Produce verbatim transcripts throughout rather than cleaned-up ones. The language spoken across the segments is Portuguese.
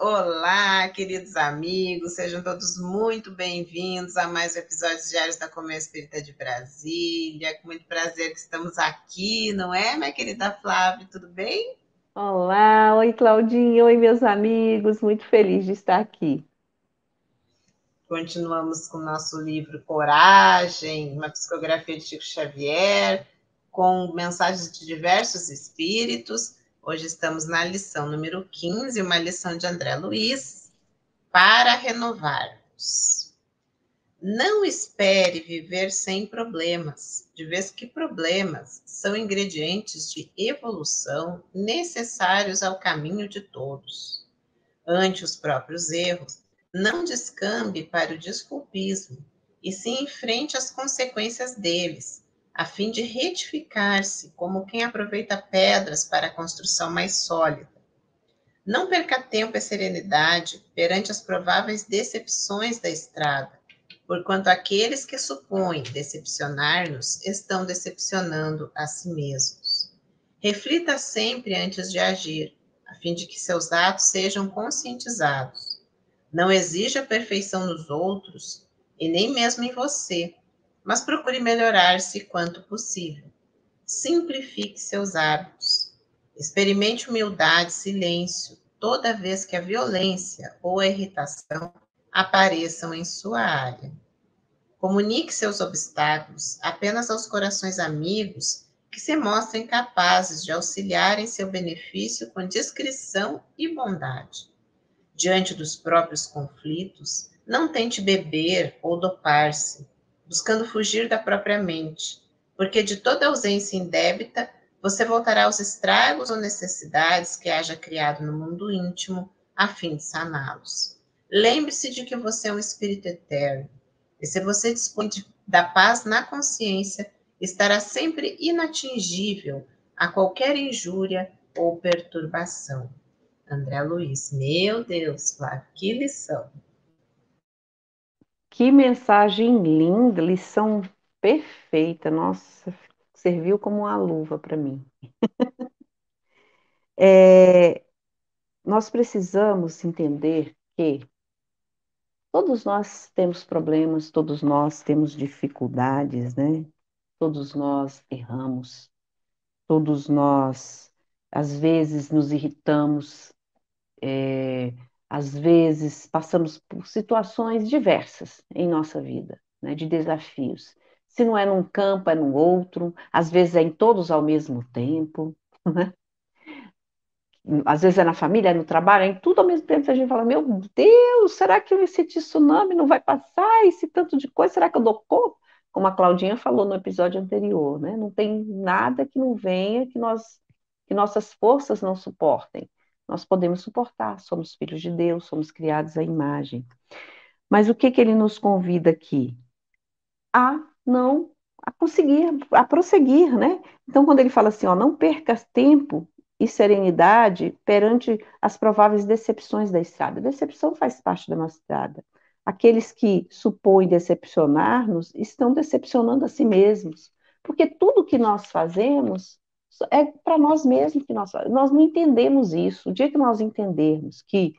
Olá, queridos amigos, sejam todos muito bem-vindos a mais um episódio diários da Comunhão Espírita de Brasília. Com muito prazer que estamos aqui, não é, minha querida Flávia? Tudo bem? Olá, oi Claudinha, oi meus amigos, muito feliz de estar aqui. Continuamos com o nosso livro Coragem, uma psicografia de Chico Xavier, com mensagens de diversos espíritos. Hoje estamos na lição número quinze, uma lição de André Luiz, para renovarmos. Não espere viver sem problemas, de vez que problemas são ingredientes de evolução necessários ao caminho de todos. Ante os próprios erros, não descambe para o desculpismo, e se enfrente as consequências deles, a fim de retificar-se como quem aproveita pedras para a construção mais sólida. Não perca tempo e serenidade perante as prováveis decepções da estrada, porquanto aqueles que supõem decepcionar-nos estão decepcionando a si mesmos. Reflita sempre antes de agir, a fim de que seus atos sejam conscientizados. Não exija a perfeição nos outros e nem mesmo em você, mas procure melhorar-se quanto possível. Simplifique seus hábitos. Experimente humildade e silêncio toda vez que a violência ou a irritação apareçam em sua área. Comunique seus obstáculos apenas aos corações amigos que se mostrem capazes de auxiliar em seu benefício com discrição e bondade. Diante dos próprios conflitos, não tente beber ou dopar-se, buscando fugir da própria mente, porque de toda ausência indébita você voltará aos estragos ou necessidades que haja criado no mundo íntimo, a fim de saná-los. Lembre-se de que você é um espírito eterno, e se você dispõe de, da paz na consciência, estará sempre inatingível a qualquer injúria ou perturbação. André Luiz, meu Deus, Flávio, que lição. Que mensagem linda, lição perfeita, nossa, serviu como uma luva para mim. É, nós precisamos entender que todos nós temos problemas, todos nós temos dificuldades, né? Todos nós erramos, todos nós, às vezes, nos irritamos. É, às vezes passamos por situações diversas em nossa vida, né, de desafios. Se não é num campo, é no outro, às vezes é em todos ao mesmo tempo, né? Às vezes é na família, é no trabalho, é em tudo ao mesmo tempo. A gente fala, meu Deus, será que esse tsunami não vai passar? Esse tanto de coisa, será que eu dou conta? Como a Claudinha falou no episódio anterior, né? Não tem nada que não venha que nós, que nossas forças não suportem. Nós podemos suportar, somos filhos de Deus, somos criados à imagem. Mas o que que ele nos convida aqui? A não, a conseguir, a prosseguir, né? Então, quando ele fala assim, ó, não perca tempo e serenidade perante as prováveis decepções da estrada. Decepção faz parte da nossa estrada. Aqueles que supõem decepcionar-nos estão decepcionando a si mesmos, porque tudo que nós fazemos é para nós mesmos que nós fazemos. Nós não entendemos isso. O dia que nós entendermos que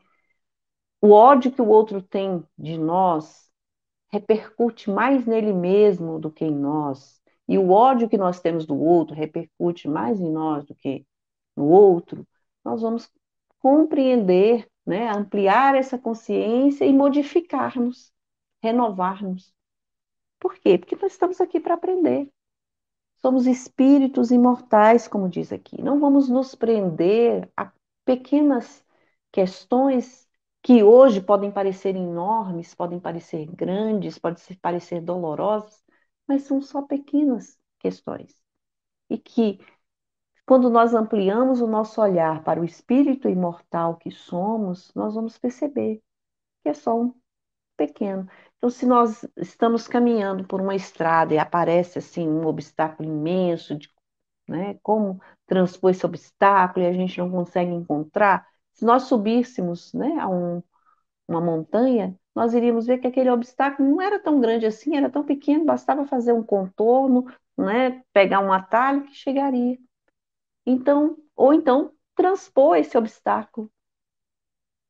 o ódio que o outro tem de nós repercute mais nele mesmo do que em nós, e o ódio que nós temos do outro repercute mais em nós do que no outro, nós vamos compreender, né, ampliar essa consciência e modificar-nos, renovar-nos. Por quê? Porque nós estamos aqui para aprender. Somos espíritos imortais, como diz aqui. Não vamos nos prender a pequenas questões que hoje podem parecer enormes, podem parecer grandes, podem parecer dolorosas, mas são só pequenas questões. E que, quando nós ampliamos o nosso olhar para o espírito imortal que somos, nós vamos perceber que é só um pequeno. Então, se nós estamos caminhando por uma estrada e aparece assim um obstáculo imenso, de, né, como transpor esse obstáculo e a gente não consegue encontrar, se nós subíssemos, né, a um, uma montanha, nós iríamos ver que aquele obstáculo não era tão grande assim, era tão pequeno, bastava fazer um contorno, né, pegar um atalho que chegaria. Então, ou então transpor esse obstáculo.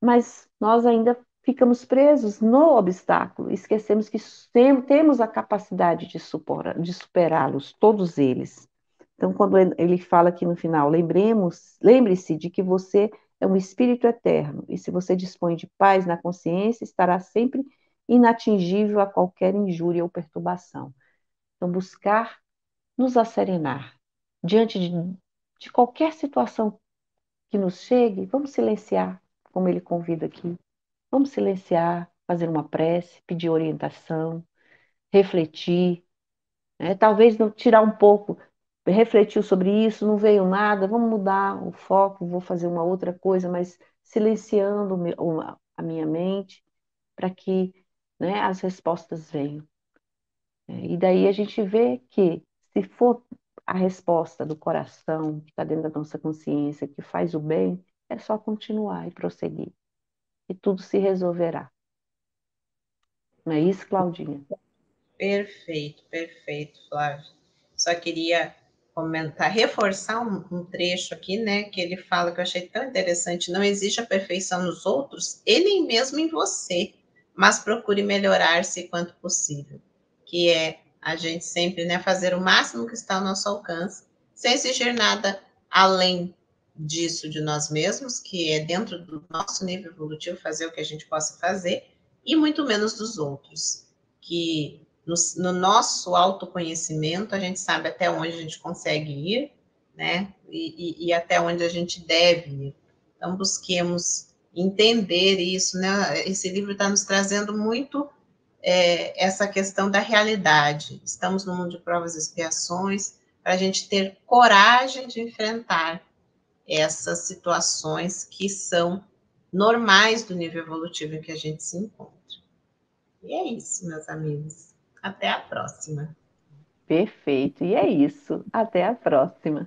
mas nós ainda ficamos presos no obstáculo, esquecemos que temos a capacidade de superar, de superá-los, todos eles. Então, quando ele fala aqui no final, lembremos, lembre-se de que você é um espírito eterno, e se você dispõe de paz na consciência, estará sempre inatingível a qualquer injúria ou perturbação. Então, buscar nos asserenar. Diante de, de qualquer situação que nos chegue, vamos silenciar, como ele convida aqui. Vamos silenciar, fazer uma prece, pedir orientação, refletir, né? Talvez não tirar um pouco, refletiu sobre isso, não veio nada, vamos mudar o foco, vou fazer uma outra coisa, mas silenciando a minha mente para que, né, as respostas venham. E daí a gente vê que, se for a resposta do coração, que está dentro da nossa consciência, que faz o bem, é só continuar e prosseguir. E tudo se resolverá. Não é isso, Claudinha? Perfeito, perfeito, Flávia. Só queria comentar, reforçar um, um trecho aqui, né, que ele fala, que eu achei tão interessante: não existe a perfeição nos outros e nem mesmo em você, mas procure melhorar-se quanto possível. Que é a gente sempre, né, fazer o máximo que está ao nosso alcance, sem exigir nada além disso de nós mesmos, que é dentro do nosso nível evolutivo fazer o que a gente possa fazer, e muito menos dos outros, que no, no nosso autoconhecimento a gente sabe até onde a gente consegue ir, né, e, e, e até onde a gente deve ir. Então busquemos entender isso, né? Esse livro está nos trazendo muito é, essa questão da realidade. Estamos no mundo de provas e expiações, para a gente ter coragem de enfrentar essas situações que são normais do nível evolutivo em que a gente se encontra. E é isso, meus amigos. Até a próxima. Perfeito. E é isso. Até a próxima.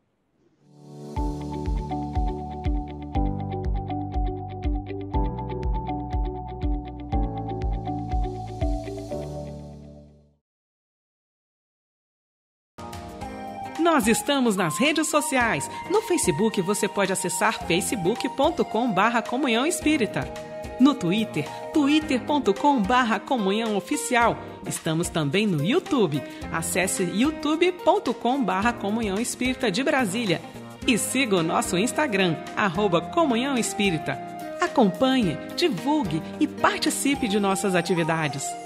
Nós estamos nas redes sociais. No Facebook você pode acessar facebook ponto com barra comunhão espírita. No Twitter, twitter ponto com barra comunhão oficial. Estamos também no YouTube. Acesse youtube ponto com barra comunhão espírita de Brasília. E siga o nosso Instagram, arroba comunhão espírita. Acompanhe, divulgue e participe de nossas atividades.